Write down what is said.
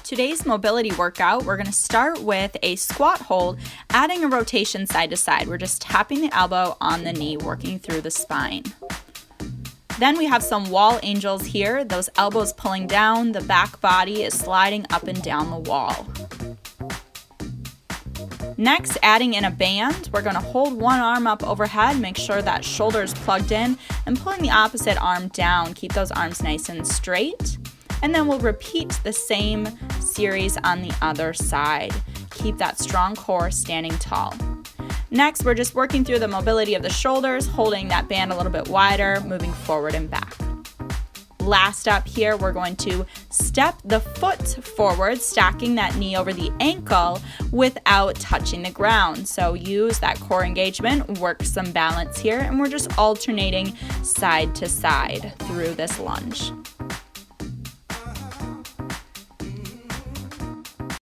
Today's mobility workout, we're going to start with a squat hold, adding a rotation side to side. We're just tapping the elbow on the knee, working through the spine. Then we have some wall angels here. Those elbows pulling down, the back body is sliding up and down the wall. Next, adding in a band, we're going to hold one arm up overhead, make sure that shoulder is plugged in, and pulling the opposite arm down. Keep those arms nice and straight. And then we'll repeat the same series on the other side. Keep that strong core standing tall. Next, we're just working through the mobility of the shoulders, holding that band a little bit wider, moving forward and back. Last up here, we're going to step the foot forward, stacking that knee over the ankle without touching the ground. So use that core engagement, work some balance here, and we're just alternating side to side through this lunge.